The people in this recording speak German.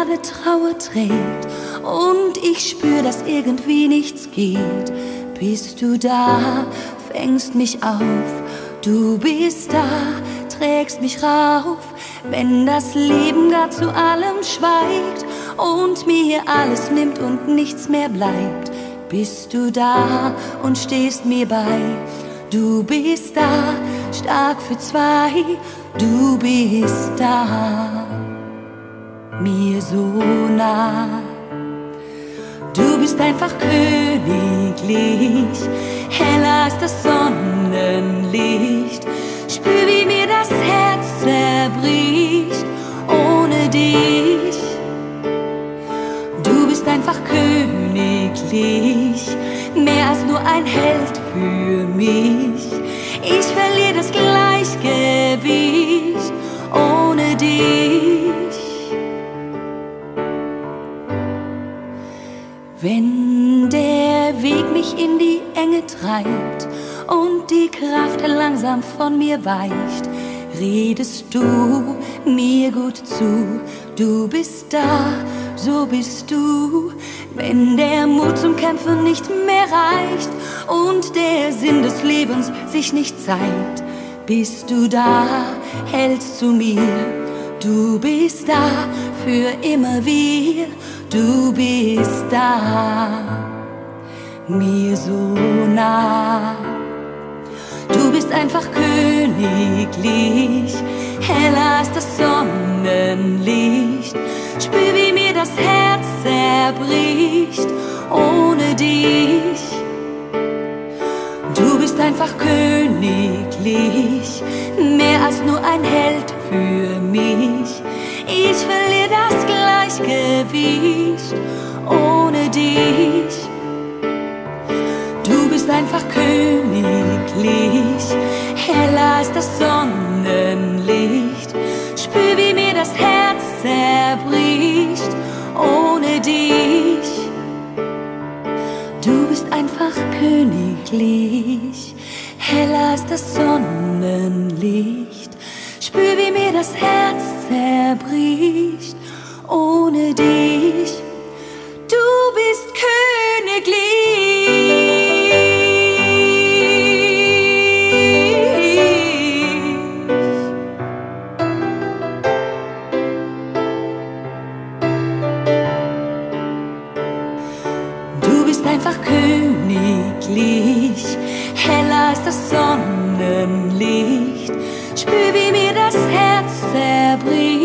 gerade Trauer trägt und ich spür, dass irgendwie nichts geht, bist du da, fängst mich auf, du bist da, trägst mich rauf, wenn das Leben gar zu allem schweigt und mir alles nimmt und nichts mehr bleibt, bist du da und stehst mir bei. Du bist da, stark für zwei, du bist da, mir so nah. Du bist einfach königlich, heller als das Sonnenlicht. Spür, wie mir das Herz zerbricht ohne dich. Du bist einfach königlich, mehr als nur ein Held für mich. Ich verliere das Gleichgewicht ohne dich. Wenn der Weg mich in die Enge treibt und die Kraft langsam von mir weicht, redest du mir gut zu. Du bist da, so bist du. Wenn der Mut zum Kämpfen nicht mehr reicht und der Sinn des Lebens sich nicht zeigt, bist du da, hältst zu mir. Du bist da für immer wieder, du bist da, mir so nah. Du bist einfach königlich, heller als das Sonnenlicht. Spür, wie mir das Herz zerbricht ohne dich. Du bist einfach königlich, mehr als nur ein Held für mich. Ich verliere das Gleichgewicht ohne dich. Du bist einfach königlich, heller als das Sonnenlicht. Spür, wie mir das Herz zerbricht ohne dich. Du bist einfach königlich, heller als das Sonnenlicht. Spür, wie mir das Herz zerbricht ohne dich. Du bist königlich. Du bist einfach königlich, heller als das Sonnenlicht. Spür, wie mir das Herz zerbricht